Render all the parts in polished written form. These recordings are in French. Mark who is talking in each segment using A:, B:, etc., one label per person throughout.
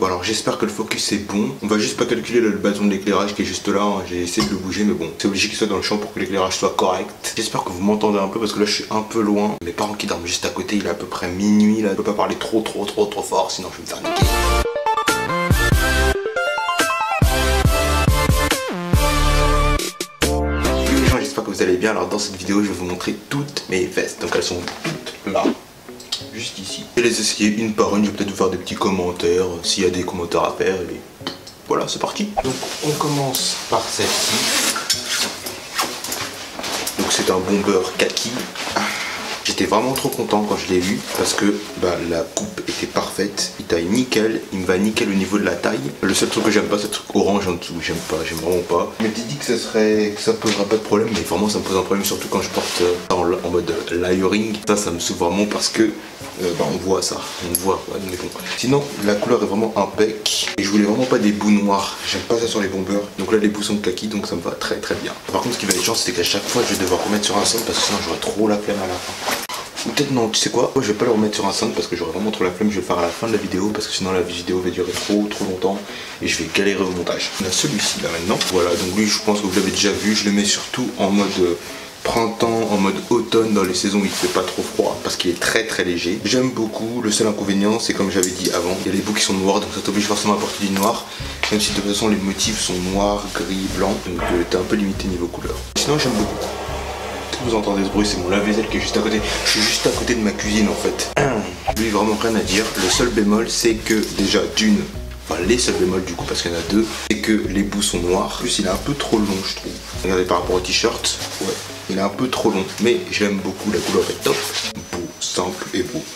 A: Bon alors j'espère que le focus est bon. On va juste pas calculer le bâton de l'éclairage qui est juste là, hein. J'ai essayé de le bouger mais bon, c'est obligé qu'il soit dans le champ pour que l'éclairage soit correct. J'espère que vous m'entendez un peu parce que là je suis un peu loin. Mes parents qui dorment juste à côté, il est à peu près minuit là. Je peux pas parler trop fort sinon je vais me faire niquer. J'espère que vous allez bien. Alors dans cette vidéo je vais vous montrer toutes mes vestes. Donc elles sont toutes là, juste ici. Je vais les essayer une par une. Je vais peut-être vous faire des petits commentaires s'il y a des commentaires à faire. Et voilà, c'est parti. Donc on commence par celle-ci. Donc c'est un bomber kaki. J'étais vraiment trop content quand je l'ai vu parce que la coupe était parfaite, il taille nickel, il me va nickel au niveau de la taille. Le seul truc que j'aime pas, c'est le truc orange en dessous, j'aime vraiment pas. Je m'étais dit que ça posera pas de problème, mais vraiment ça me pose un problème, surtout quand je porte en mode layering. Ça me saoule vraiment parce que on voit ça, on voit, ouais, mais bon. Sinon la couleur est vraiment impec et je voulais vraiment pas des bouts noirs, j'aime pas ça sur les bombers. Donc là les bouts sont kaki, donc ça me va très bien. Par contre ce qui va être chiant, c'est qu'à chaque fois je vais devoir remettre sur un centre parce que sinon j'aurai trop la flemme à la fin. Ou peut-être non, tu sais quoi, moi je vais pas le remettre sur un stand parce que j'aurai vraiment trop la flemme, je vais le faire à la fin de la vidéo parce que sinon la vidéo va durer trop longtemps et je vais galérer au montage. On a celui-ci là maintenant, voilà, donc lui je pense que vous l'avez déjà vu, je le mets surtout en mode printemps, en mode automne dans les saisons où il fait pas trop froid parce qu'il est très léger. J'aime beaucoup, le seul inconvénient c'est comme j'avais dit avant, il y a les bouts qui sont noirs donc ça t'oblige forcément à porter du noir, même si de toute façon les motifs sont noirs, gris, blanc, donc t'es un peu limité niveau couleur. Sinon j'aime beaucoup. Vous entendez ce bruit, c'est mon lave-vaisselle qui est juste à côté. Je suis juste à côté de ma cuisine en fait. Lui vraiment rien à dire. Le seul bémol c'est que déjà les seuls bémols du coup parce qu'il y en a deux, c'est que les bouts sont noirs. En plus il est un peu trop long je trouve. Regardez par rapport au t-shirt, ouais, il est un peu trop long. Mais j'aime beaucoup, la couleur est top. Beau, simple et beau.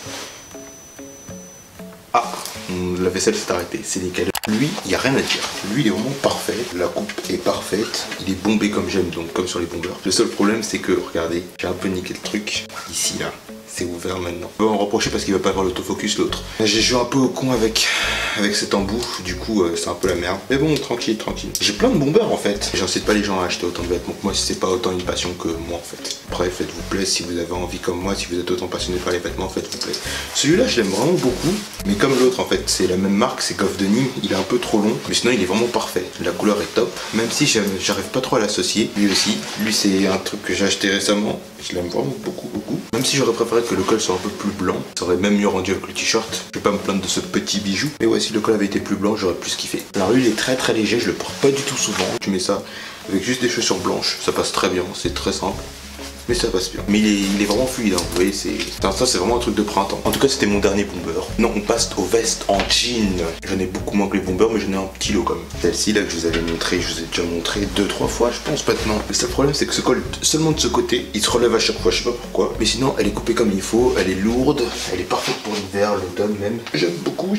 A: Ah, la vaisselle s'est arrêtée, c'est nickel. Lui, il n'y a rien à dire. Lui, il est vraiment parfait. La coupe est parfaite. Il est bombé comme j'aime, donc comme sur les bombers. Le seul problème, c'est que, regardez, j'ai un peu niqué le truc. Ici, là, c'est ouvert maintenant. On va en reprocher parce qu'il va pas avoir l'autofocus, l'autre. J'ai joué un peu au con avec cet embout. Du coup, c'est un peu la merde. Mais bon, tranquille. J'ai plein de bombers en fait. J'incite pas les gens à acheter autant de vêtements que moi si c'est pas autant une passion que moi en fait. Après, faites-vous plaisir si vous avez envie comme moi, si vous êtes autant passionné par les vêtements, faites-vous plaisir. Celui-là, je l'aime vraiment beaucoup. Mais comme l'autre en fait, c'est la même marque, c'est Goff de Nîmes. Il est un peu trop long, mais sinon il est vraiment parfait. La couleur est top. Même si j'arrive pas trop à l'associer. Lui aussi. Lui, c'est un truc que j'ai acheté récemment. Je l'aime vraiment beaucoup. Même si j'aurais préféré que le col soit un peu plus blanc, ça aurait même mieux rendu avec le t-shirt. Je vais pas me plaindre de ce petit bijou. Mais ouais, si le col avait été plus blanc, j'aurais plus kiffé. Alors lui, il est très léger, je le porte pas du tout souvent. Je mets ça avec juste des chaussures blanches, ça passe très bien, c'est très simple. Mais ça passe bien. Mais il est vraiment fluide, hein. Vous voyez, ça c'est vraiment un truc de printemps. En tout cas, c'était mon dernier bomber. Non, on passe aux vestes en jean. J'en ai beaucoup moins que les bombers, mais j'en ai un petit lot quand même. Celle-ci là que je vous avais montré, je vous ai déjà montré 2-3 fois, je pense maintenant. Le seul problème, c'est que ce col seulement de ce côté, il se relève à chaque fois, je sais pas pourquoi. Mais sinon, elle est coupée comme il faut, elle est lourde, elle est parfaite pour l'hiver, l'automne même. J'aime beaucoup.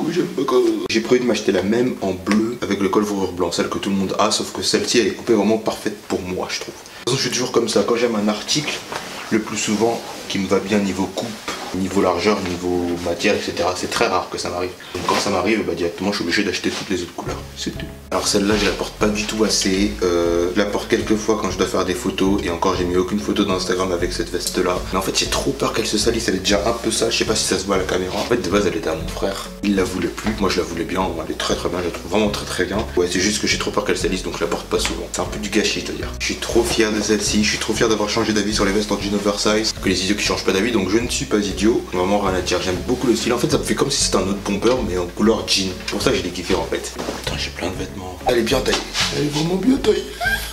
A: J'ai prévu de m'acheter la même en bleu avec le col fourrure blanc, celle que tout le monde a, sauf que celle-ci, elle est coupée vraiment parfaite pour moi, je trouve. De toute façon, je suis toujours comme ça. Quand j'aime un article, le plus souvent, qui me va bien niveau coupe, niveau largeur, niveau matière, etc. C'est très rare que ça m'arrive. Donc quand ça m'arrive, directement, je suis obligé d'acheter toutes les autres couleurs. C'est tout. Alors celle-là, je la porte pas du tout assez. Je la porte quelques fois quand je dois faire des photos. Et encore, j'ai mis aucune photo dans Instagram avec cette veste-là. Mais en fait, j'ai trop peur qu'elle se salisse. Elle est déjà un peu sale. Je sais pas si ça se voit à la caméra. En fait, de base, elle était à mon frère. Il la voulait plus. Moi, je la voulais bien. Elle est très bien. Je la trouve vraiment très bien. Ouais, c'est juste que j'ai trop peur qu'elle salisse, donc je la porte pas souvent. C'est un peu du gâchis, je dois dire. Je suis trop fier de celle-ci. Je suis trop fier d'avoir changé d'avis sur les vestes en jean oversize. Que les idiots qui changent pas d'avis, donc je ne suis pas idiot. Vraiment rien à dire. J'aime beaucoup le style. En fait, ça me fait comme si c'était un autre bomber, mais en couleur jean. C'est pour ça que je l'ai kiffé en fait. Putain, j'ai plein de vêtements. Elle est bien taillée. Elle est vraiment bien taillée.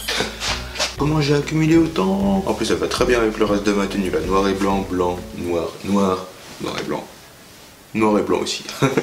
A: Comment j'ai accumulé autant? En plus, elle va très bien avec le reste de ma tenue là. Noir et blanc, blanc, noir, noir et blanc. Noir et blanc aussi.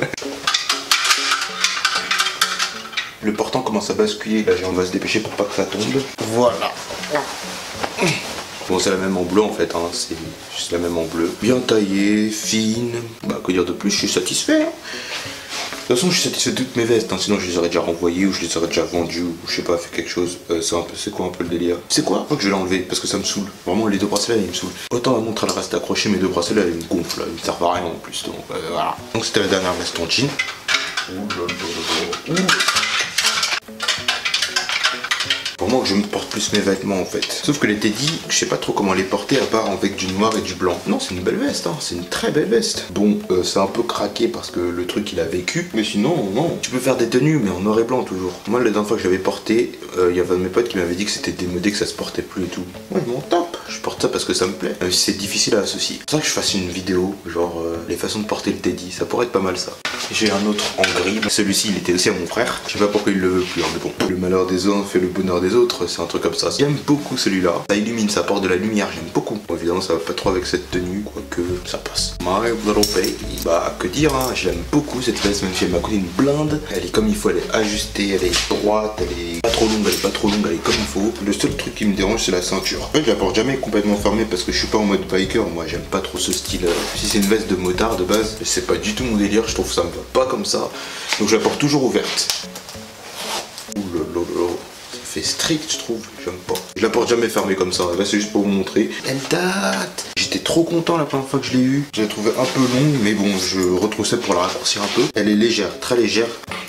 A: Le portant commence à basculer. Là, on va se dépêcher pour pas que ça tombe. Voilà. Bon, c'est la même en bleu en fait, hein. C'est juste la même en bleu. Bien taillée, fine. Que dire de plus, je suis satisfait. Hein. De toute façon, je suis satisfait de toutes mes vestes, hein. Sinon je les aurais déjà renvoyées ou je les aurais déjà vendues ou je sais pas, fait quelque chose. C'est quoi un peu le délire? C'est quoi? Je crois que je vais l'enlever parce que ça me saoule. Vraiment, les deux bracelets, ils me saoulent. Autant la montre, elle reste accrochée, mes deux bracelets, elles me gonflent, là. Ils me servent à rien en plus. Donc voilà. Donc c'était la dernière veste en jean. Pour moi, moment que je me porte plus mes vêtements en fait. Sauf que les Teddy, je sais pas trop comment les porter à part avec du noir et du blanc. Non, c'est une belle veste, hein. C'est une très belle veste. Bon, c'est un peu craqué parce que le truc il a vécu. Mais sinon, non. Tu peux faire des tenues, mais en noir et blanc toujours. Moi, la dernière fois que j'avais porté, il y avait un de mes potes qui m'avait dit que c'était démodé, que ça se portait plus et tout. Moi, je m'en tape. Je porte ça parce que ça me plaît. Même si c'est difficile à associer. C'est ça que je fasse une vidéo, genre les façons de porter le Teddy. Ça pourrait être pas mal ça. J'ai un autre en gris. Celui-ci, il était aussi à mon frère. Je sais pas pourquoi il le veut plus, hein, mais bon. Le malheur des uns fait le bonheur des autres. C'est un truc comme ça. J'aime beaucoup celui-là. Ça illumine, ça apporte de la lumière. J'aime beaucoup. Bon, évidemment, ça va pas trop avec cette tenue, quoique ça passe. My little baby. Bah, que dire, hein. J'aime beaucoup cette veste, même si elle m'a coûté une blinde. Elle est comme il faut, elle est ajustée, elle est droite, elle est pas trop longue, elle est pas trop longue, elle est comme il faut. Le seul truc qui me dérange, c'est la ceinture. En fait, je la porte jamais complètement fermée parce que je suis pas en mode biker. Moi, j'aime pas trop ce style. Si c'est une veste de motard de base, c'est pas du tout mon délire. Je trouve que ça me va pas comme ça. Donc, je la porte toujours ouverte. Ouh là là là. Ça fait strict, je trouve. J'aime pas. Je la porte jamais fermée comme ça. Là, c'est juste pour vous montrer. Elle date. J'étais trop content la première fois que je l'ai eue. Je l'ai trouvée un peu longue, mais bon, je retrouve ça pour la raccourcir un peu. Elle est légère, très légère.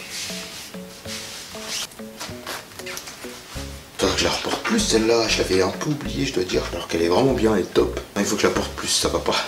A: Faudrait que je la reporte plus celle-là, je l'avais un peu oubliée je dois dire, alors qu'elle est vraiment bien, elle est top. Il faut que je la porte plus, ça va pas.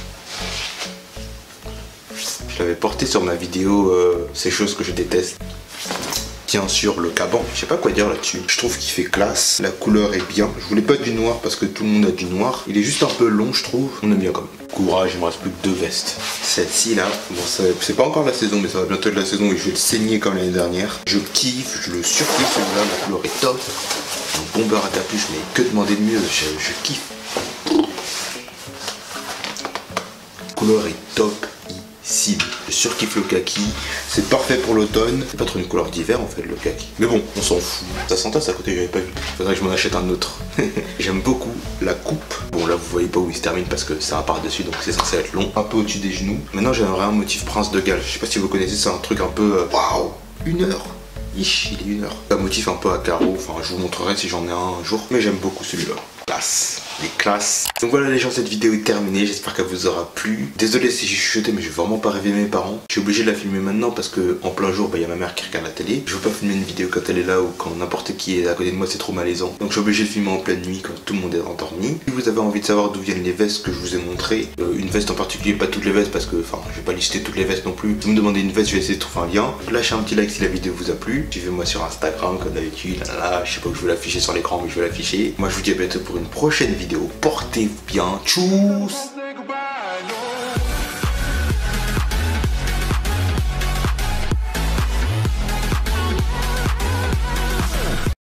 A: Je l'avais portée sur ma vidéo ces choses que je déteste. Tiens, sur le caban, je sais pas quoi dire là-dessus. Je trouve qu'il fait classe, la couleur est bien. Je voulais pas du noir parce que tout le monde a du noir. Il est juste un peu long je trouve, on aime bien quand même. Courage, il me reste plus que 2 vestes. Celle-ci là, bon c'est pas encore la saison mais ça va bientôt être la saison et je vais le saigner comme l'année dernière. Je kiffe, je le surkiffe celui-là, la couleur est top. Un bomber à capuche, mais que demander de mieux, je kiffe. La couleur est top. Je surkiffe le kaki, c'est parfait pour l'automne. C'est pas trop une couleur d'hiver en fait le kaki. Mais bon, on s'en fout. Ça s'entasse à côté, j'avais pas vu. Faudrait que je m'en achète un autre. J'aime beaucoup la coupe. Bon là vous voyez pas où il se termine parce que c'est un par-dessus donc c'est censé être long. Un peu au-dessus des genoux. Maintenant j'aimerais un motif Prince de Galles. Je sais pas si vous connaissez, c'est un truc un peu... Waouh, 1 heure. Ich, il est 1 heure. Un motif un peu à carreaux, enfin je vous montrerai si j'en ai un jour. Mais j'aime beaucoup celui-là. Classe. Les classes. Donc voilà les gens, cette vidéo est terminée, j'espère qu'elle vous aura plu. Désolé si j'ai chuchoté mais je vais vraiment pas réveiller mes parents. Je suis obligé de la filmer maintenant parce que en plein jour, il y a ma mère qui regarde la télé. Je veux pas filmer une vidéo quand elle est là ou quand n'importe qui est à côté de moi, c'est trop malaisant. Donc je suis obligé de filmer en pleine nuit quand tout le monde est endormi. Si vous avez envie de savoir d'où viennent les vestes que je vous ai montrées, une veste en particulier, pas toutes les vestes parce que, enfin, je vais pas lister toutes les vestes non plus. Si vous me demandez une veste, je vais essayer de trouver un lien. Lâchez un petit like si la vidéo vous a plu. Suivez-moi sur Instagram comme d'habitude. Je sais pas où je vais l'afficher sur l'écran mais je vais l'afficher. Moi je vous dis à bientôt pour une prochaine vidéo. Portez-vous bien. Tchuss.